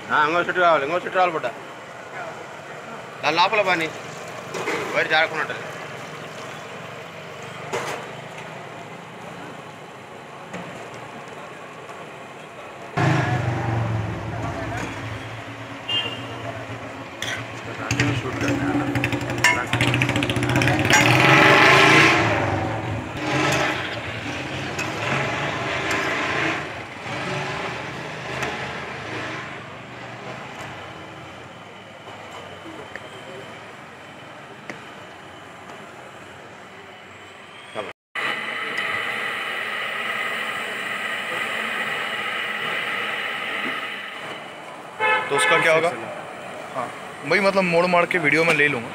ఇంకో చుట్టూ కావాలి, ఇంకో చుట్టూ రావాలి బుడ్డ. దాని లోపల పని బయట జారకుండా. तो उसका क्या होगा? हाँ भाई, मतलब मोड़ मार के वीडियो में ले लूँगा।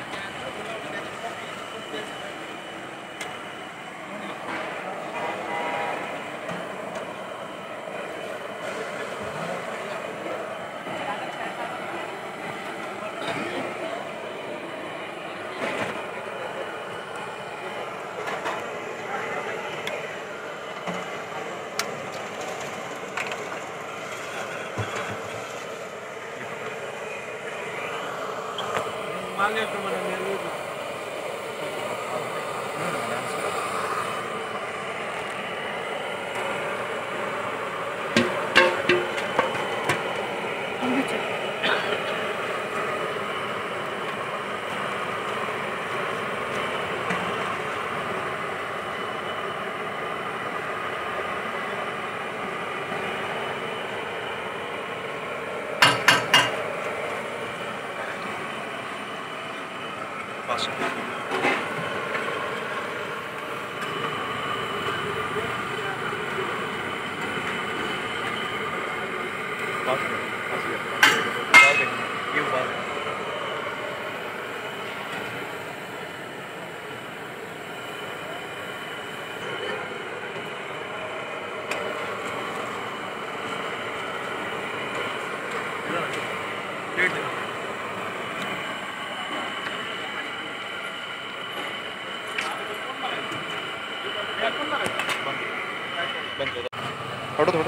थोड़ा थोड़ा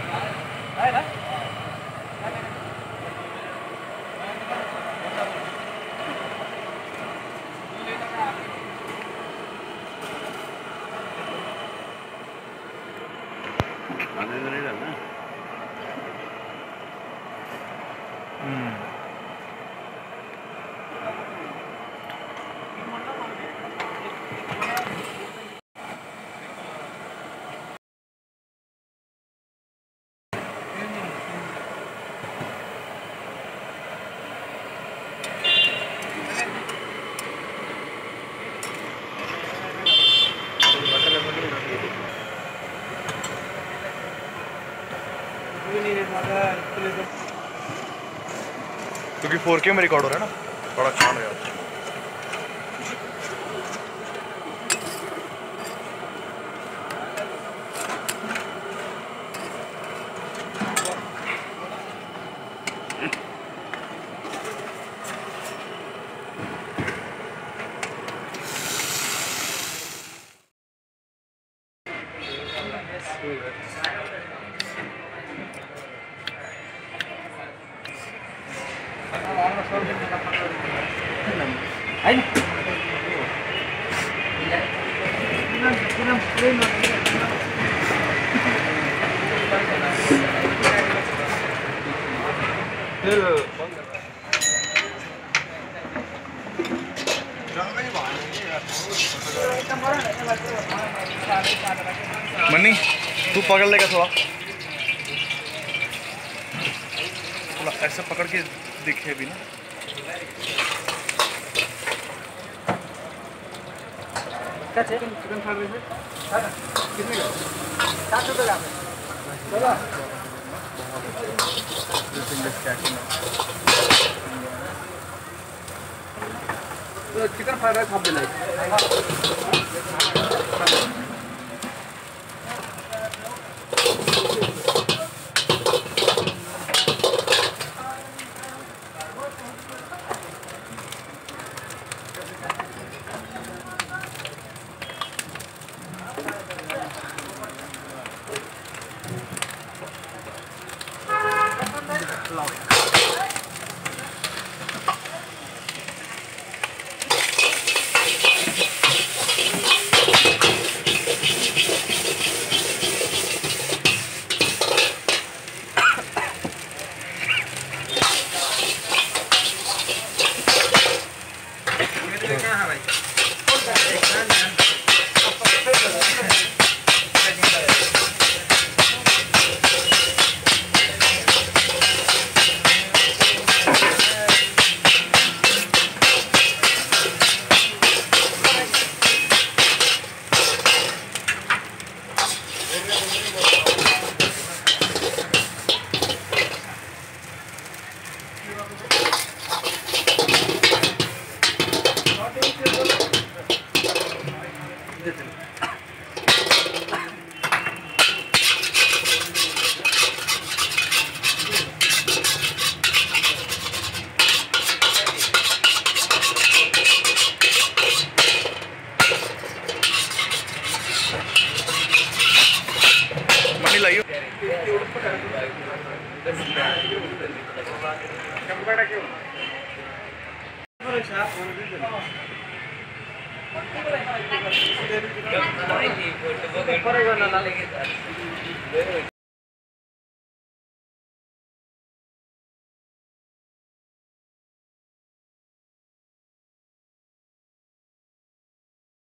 क्योंकि 4K में रिकॉर्ड हो रहा है ना, बड़ा खान है यार। मन्नी तू पकड़ लेगा थोड़ा ऐसे पकड़ के दिखे भी ना। चिकन फ्राइड राइस कितने का? 60 रुपये का। चलो तो चिकन फ्राइड राइस आप दिलाइए। Love. मनी लाइयो